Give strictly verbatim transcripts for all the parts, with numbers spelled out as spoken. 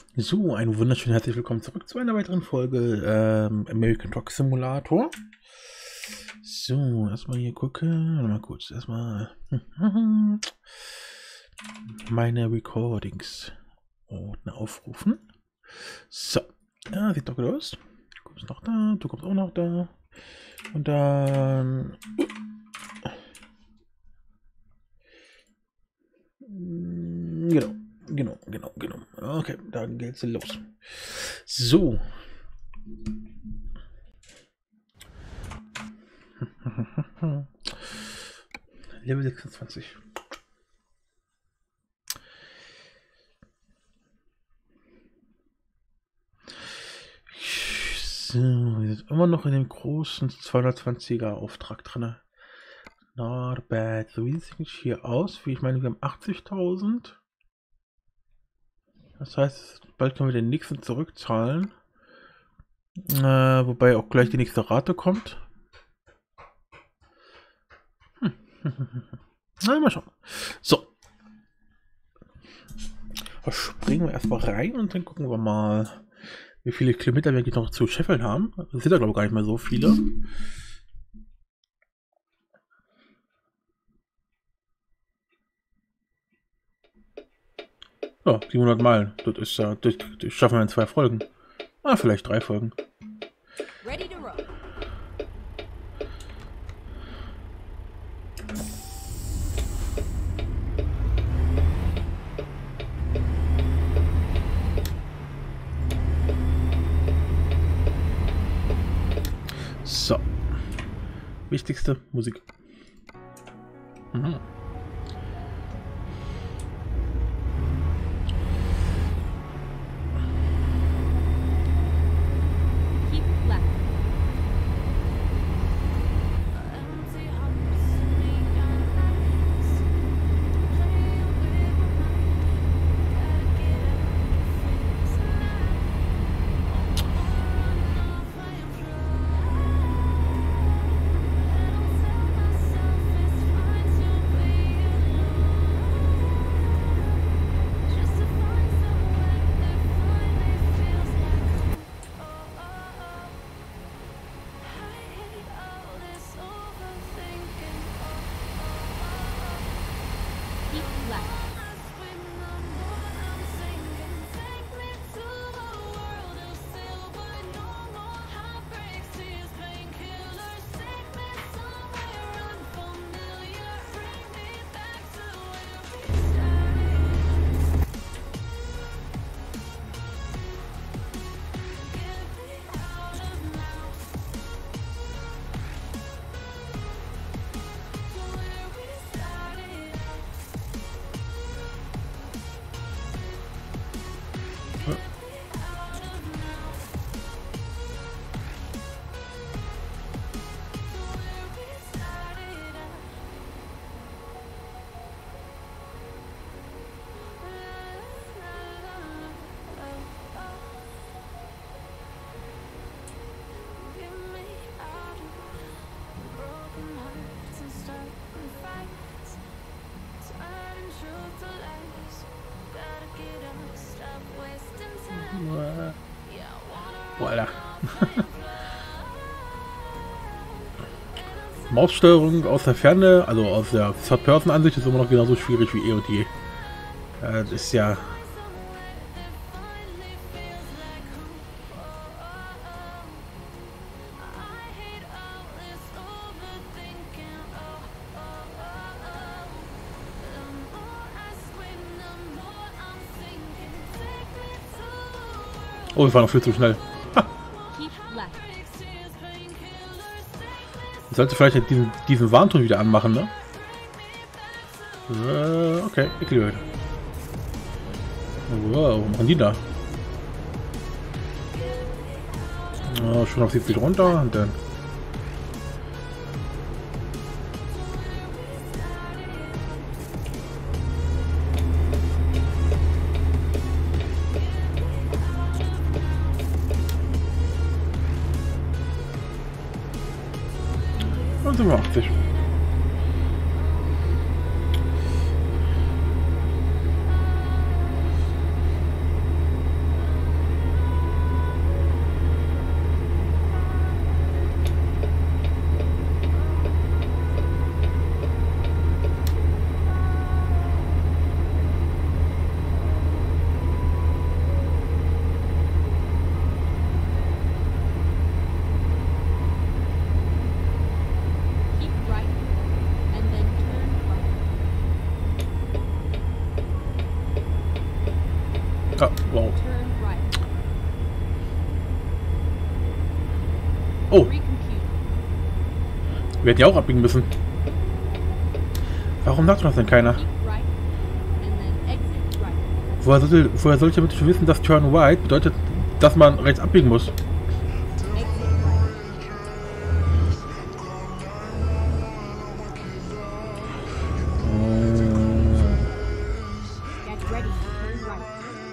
So, ein wunderschön herzlich willkommen zurück zu einer weiteren Folge ähm, American Truck Simulator. So, erstmal hier gucken. Warte mal kurz. Erstmal meine Recordings Ordner aufrufen. So, ja, sieht doch gut aus. Du kommst noch da, du kommst auch noch da. Und dann. Genau. Genau, genau, genau. Okay, dann geht's los. So. Level sechsundzwanzig. So, wir sind immer noch in dem großen zweihundertzwanziger Auftrag drin. Not bad. So, wie sieht es hier aus? Wie ich meine, wir haben achtzigtausend. Das heißt, bald können wir den nächsten zurückzahlen. Äh, wobei auch gleich die nächste Rate kommt. Hm. Na, mal schauen. So. Da springen wir erstmal rein und dann gucken wir mal, wie viele Kilometer wir noch zu scheffeln haben. Das sind ja, glaube ich, gar nicht mehr so viele. Ja, siebenhundert Meilen. Das ist ja, das, das schaffen wir in zwei Folgen. Ah, vielleicht drei Folgen. Ready to roll. So. Wichtigste Musik. Mhm. Boah, Alter. Maussteuerung aus der Ferne, also aus der Third-Person-Ansicht, ist immer noch genauso schwierig wie eh und je. Äh, das ist ja... Oh, wir fahren noch viel zu schnell. Ich sollte vielleicht diesen, diesen Warnton wieder anmachen, ne? Äh, okay, ich glaube. Wow, was machen die da? Oh, schon auf siebzig runter und dann. Und siebenundachtzig. Ah, wow. Turn right. Oh, Recompute. wir hätten ja auch abbiegen müssen. Warum sagt das denn keiner? Keep right. And then exit right. Woher sollte, woher sollte man schon wissen, dass Turn Right bedeutet, dass man rechts abbiegen muss? Exit right. Get ready to turn right.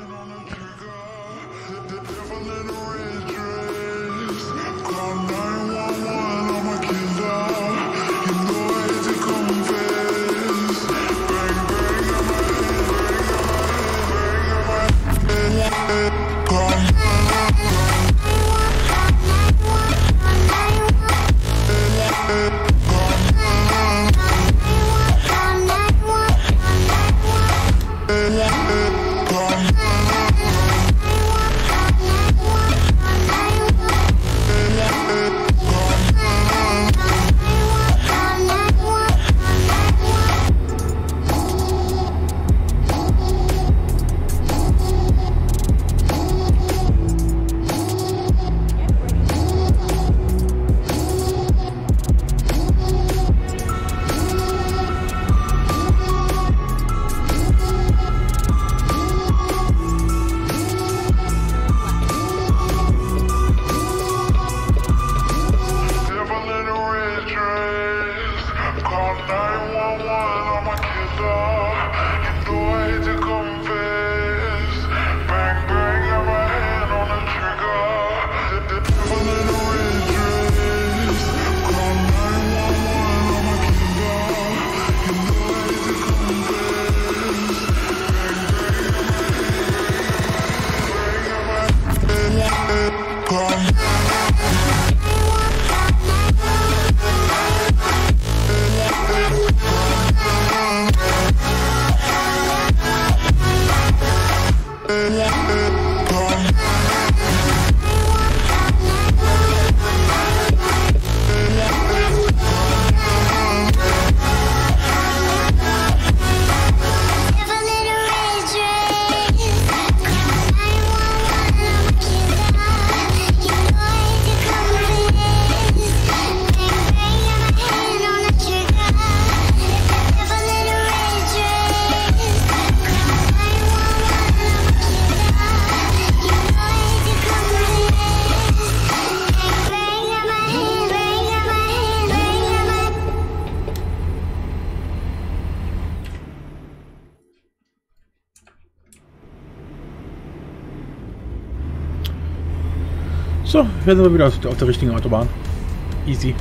So, jetzt sind wir wieder auf der, auf der richtigen Autobahn. Easy.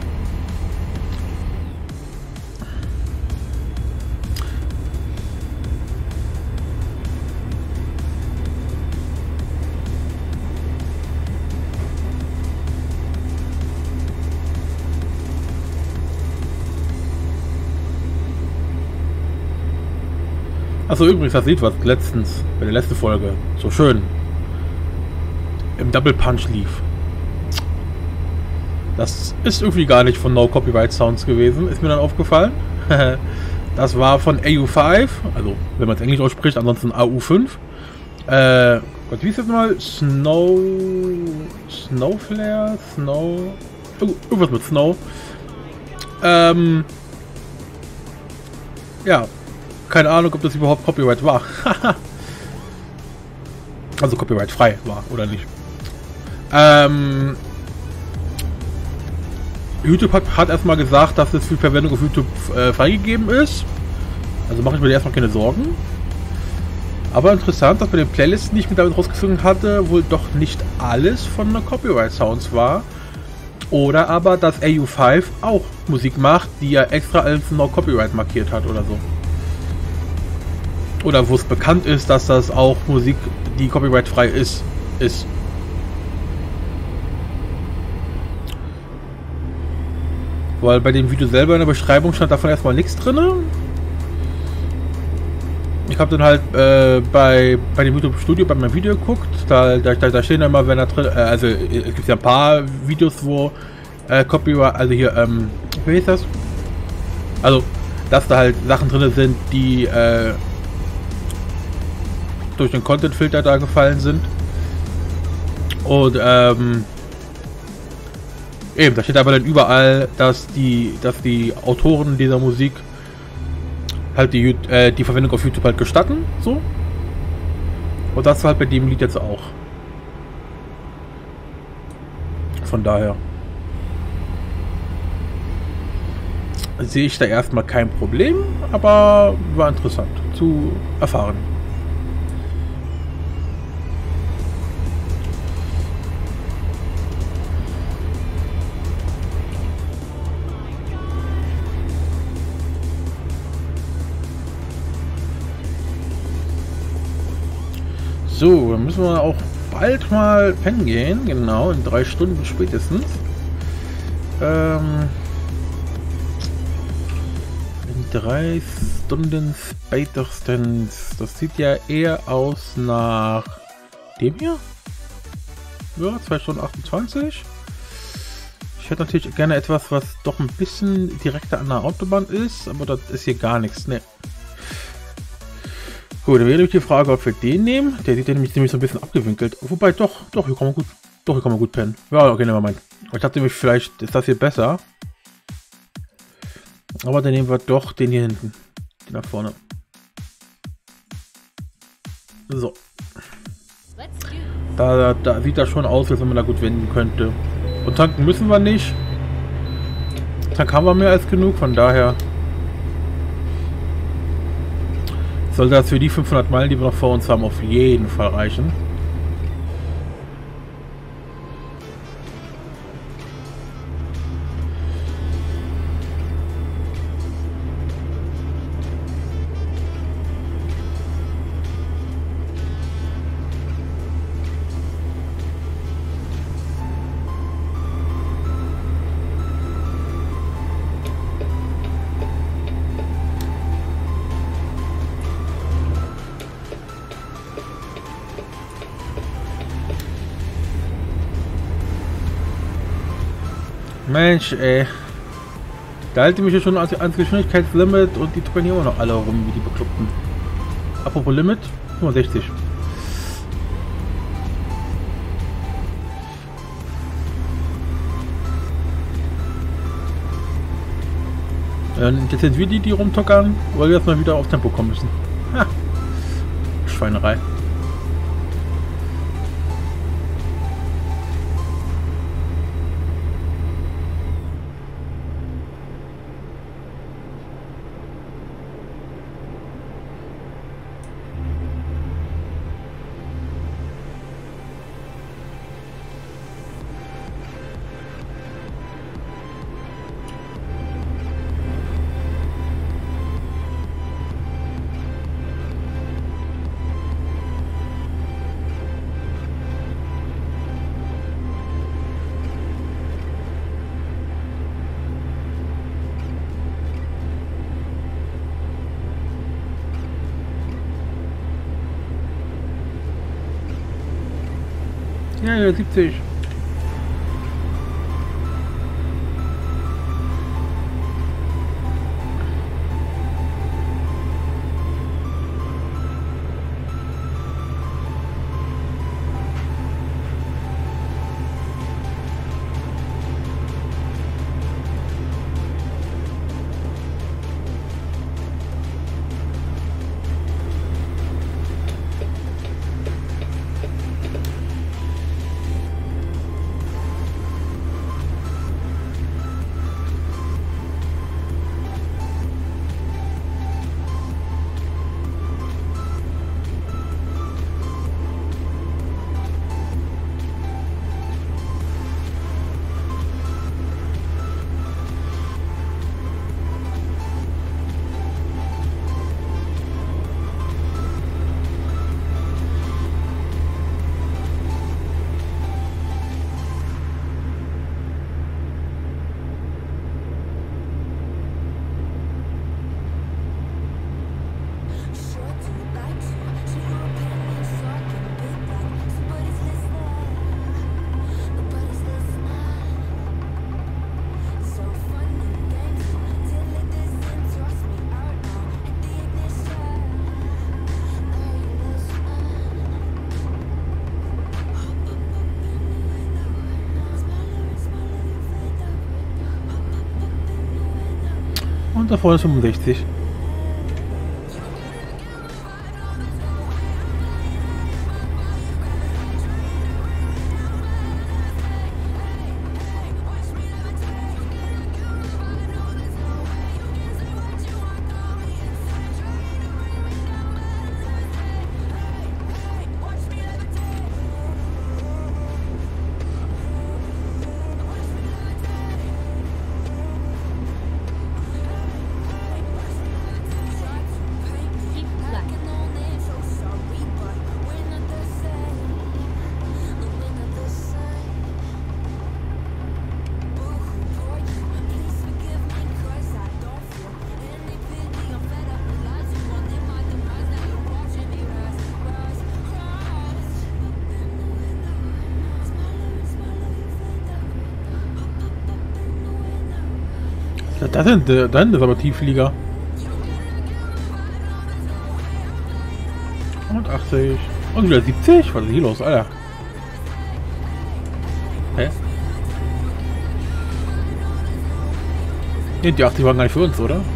Achso, übrigens, das Lied, was letztens, bei der letzten Folge, so schön im Double Punch lief. Das ist irgendwie gar nicht von No Copyright Sounds gewesen, ist mir dann aufgefallen. Das war von A U fünf, also wenn man es Englisch ausspricht, ansonsten A U fünf. Äh, Gott, wie ist das mal? Snow... Snowflare? Snow... Irgendwas mit Snow. Ähm... Ja. Keine Ahnung, ob das überhaupt Copyright war. Also Copyright frei war, oder nicht. Ähm... YouTube hat, hat erstmal gesagt, dass es für Verwendung auf YouTube äh, freigegeben ist. Also mache ich mir erstmal keine Sorgen. Aber interessant, dass bei den Playlisten, die ich mir damit rausgezogen hatte, wohl doch nicht alles von der Copyright Sounds war. Oder aber, dass A U fünf auch Musik macht, die er extra als No Copyright markiert hat oder so. Oder wo es bekannt ist, dass das auch Musik, die copyrightfrei ist, ist. Weil bei dem Video selber in der Beschreibung stand davon erstmal nichts drin. Ich habe dann halt äh, bei, bei dem YouTube-Studio bei meinem Video geguckt. Da, da, da stehen immer, wenn da drin, äh, also es gibt ja ein paar Videos, wo äh, Copyright, also hier, ähm, wie ist das? Also, dass da halt Sachen drin sind, die äh, durch den Content-Filter da gefallen sind. Und ähm, eben, da steht aber dann überall, dass die, dass die Autoren dieser Musik halt die, äh, die Verwendung auf YouTube halt gestatten, so. Und das halt bei dem Lied jetzt auch. Von daher sehe ich da erstmal kein Problem, aber war interessant zu erfahren. So, dann müssen wir auch bald mal pennen gehen, genau, in drei Stunden spätestens. Ähm, in drei Stunden spätestens. Das sieht ja eher aus nach dem hier. Ja, zwei Stunden achtundzwanzig. Ich hätte natürlich gerne etwas, was doch ein bisschen direkter an der Autobahn ist, aber das ist hier gar nichts, ne. Gut, dann wäre nämlich die Frage, ob wir den nehmen. Der sieht ja nämlich, nämlich so ein bisschen abgewinkelt. Wobei, doch, doch, hier kann man gut, doch, hier kann man gut pennen. Ja, okay, nehmen wir mal. Ich dachte nämlich, vielleicht ist das hier besser. Aber dann nehmen wir doch den hier hinten. Den nach vorne. So. Da, da, da sieht das schon aus, als wenn man da gut wenden könnte. Und tanken müssen wir nicht. Tank haben wir mehr als genug, von daher soll das für die fünfhundert Meilen, die wir noch vor uns haben, auf jeden Fall reichen. Mensch, ey. Da halte ich mich ja schon ans, ans Geschwindigkeitslimit und die tuckern hier immer noch alle rum, wie die Bekloppten. Apropos Limit, fünfundsechzig. Und jetzt sind wir die, die rumtockern, weil wir jetzt mal wieder auf Tempo kommen müssen. Ha. Schweinerei. Ja, ja, siebzig. Da vorne ist fünfundsechzig. Keep left. Ja, da sind, da hinten ist aber Tiefflieger. Und achtzig. Und wieder siebzig? Was ist hier los, Alter? Hä? Nee, die achtzig waren gar nicht für uns, oder?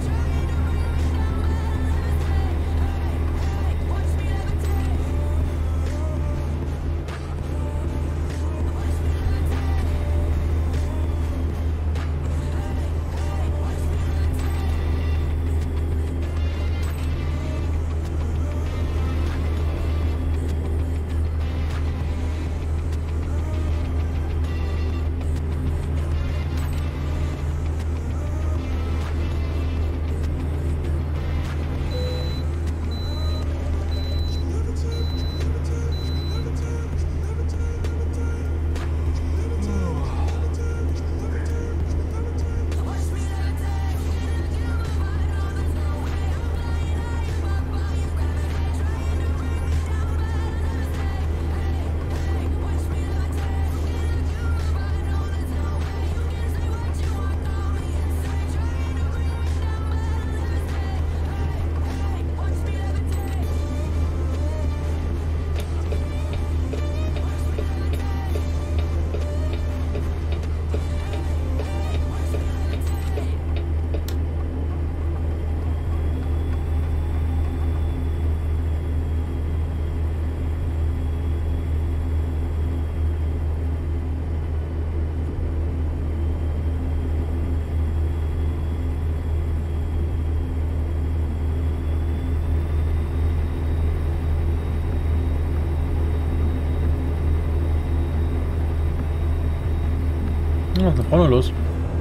Ja, was ist da vorne los?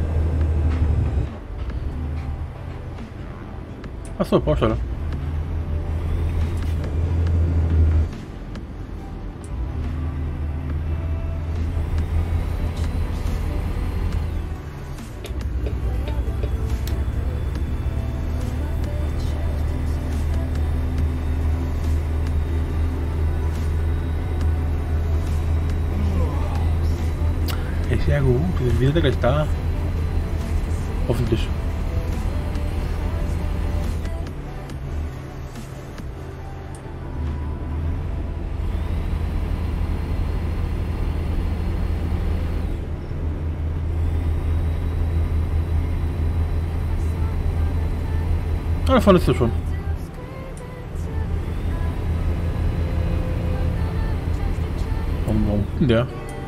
Achso, Baustelle. Ist ja gut, wir sind ja gleich da. Hoffentlich. Ah, da vorne ist er schon. Warum, warum? Der.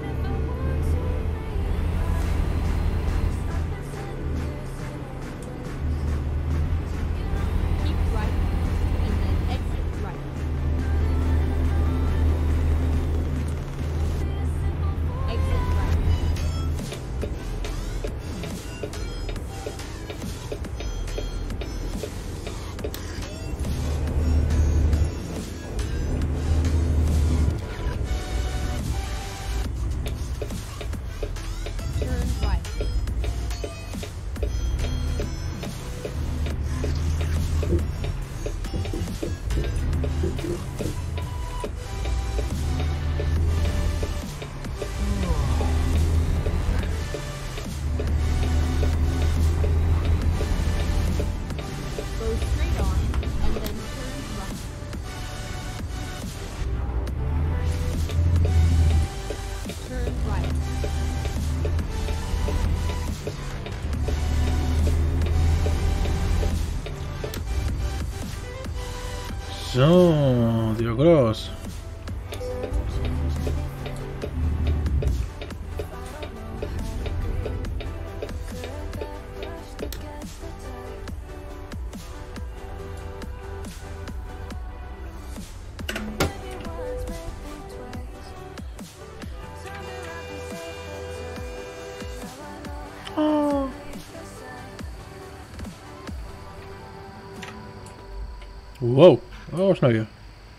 Keep right, and then exit right. Exit right. So, sieht ja gut aus. Wow, oh, schnell hier.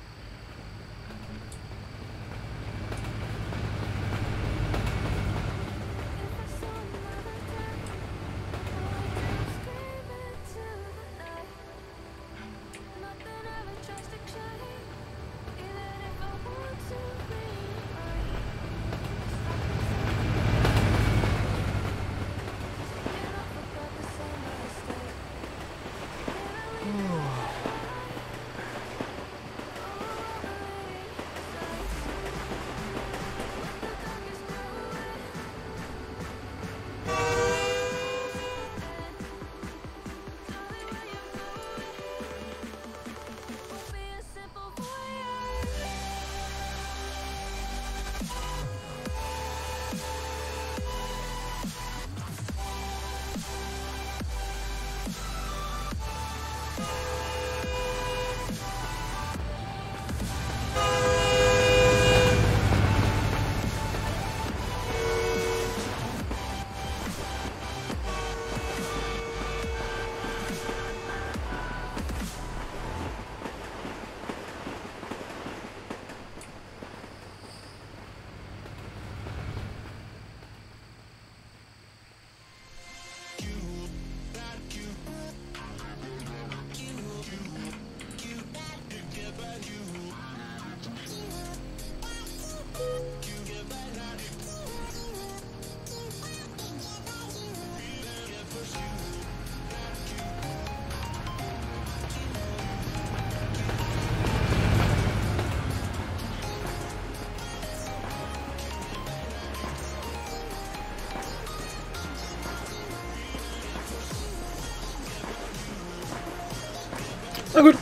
Na gut.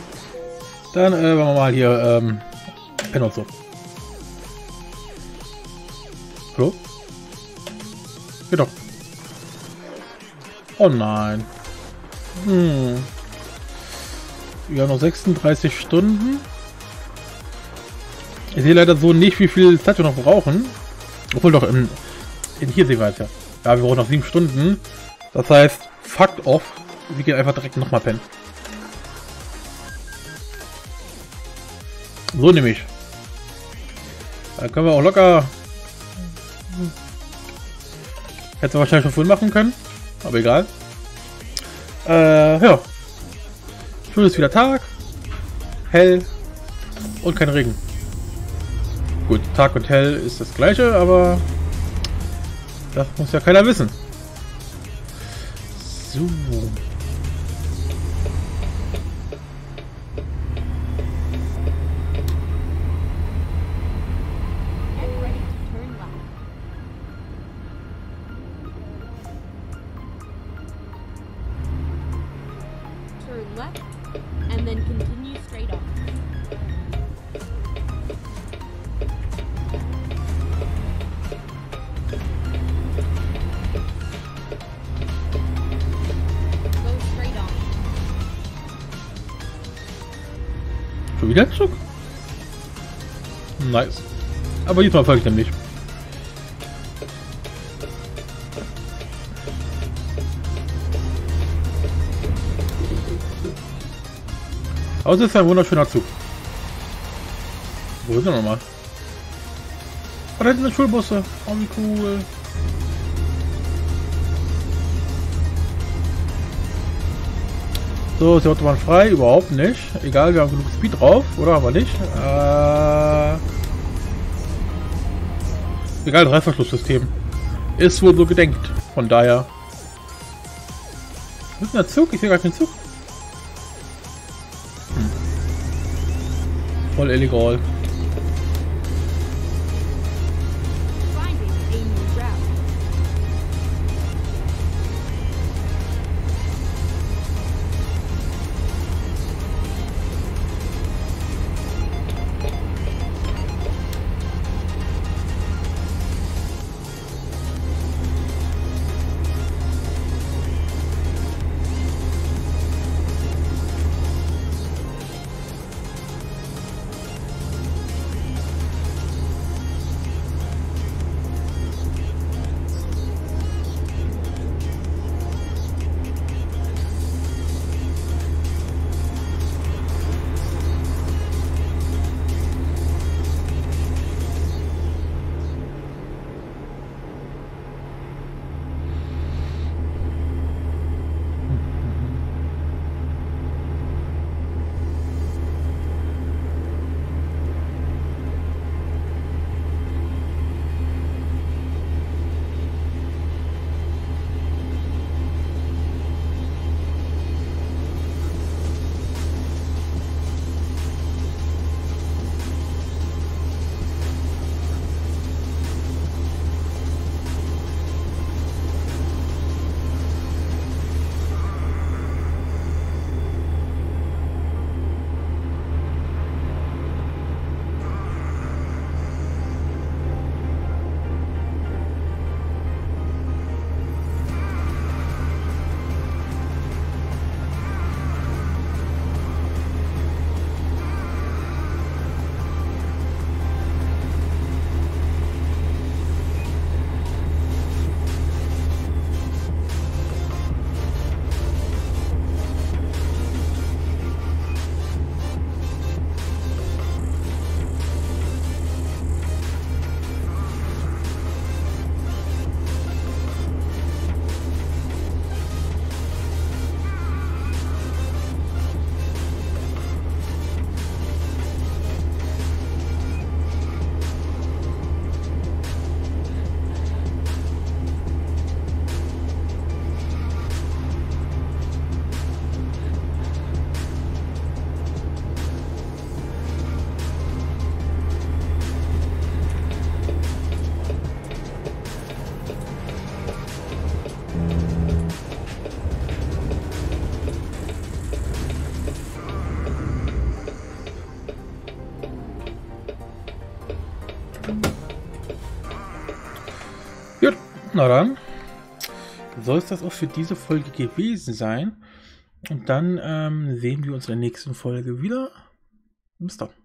Dann äh, wollen wir mal hier ähm, Pen und so. Hallo? Geht doch. Oh nein. Hm. Wir haben noch sechsunddreißig Stunden. Ich sehe leider so nicht, wie viel Zeit wir noch brauchen. Obwohl doch, in, in hier sehen wir es ja. Ja, wir brauchen noch sieben Stunden. Das heißt, fuck off. Wir gehen einfach direkt nochmal pennen. So nämlich. Da können wir auch locker. Hätte wahrscheinlich schon vorhin machen können. Aber egal. Äh, ja. Schön ist wieder Tag. Hell. Und kein Regen. Gut, Tag und hell ist das gleiche, aber das muss ja keiner wissen. So. Left, and then continue straight on. Go straight on. Schon wieder ein Zug? Nice. Aber diesmal folge ich dem nicht. Aber es ist ein wunderschöner Zug. Wo ist er nochmal? Oh, da hinten sind Schulbusse. Oh, wie cool. So, ist die Autobahn frei? Überhaupt nicht. Egal, wir haben genug Speed drauf. Oder haben wir nicht? Äh, egal, Reißverschlusssystem. Ist wohl so gedenkt. Von daher. Wo ist denn der Zug? Ich sehe gar keinen Zug. Voll illegal. Gut, na dann soll es das auch für diese Folge gewesen sein. Und dann ähm, sehen wir uns in der nächsten Folge wieder. Bis dann.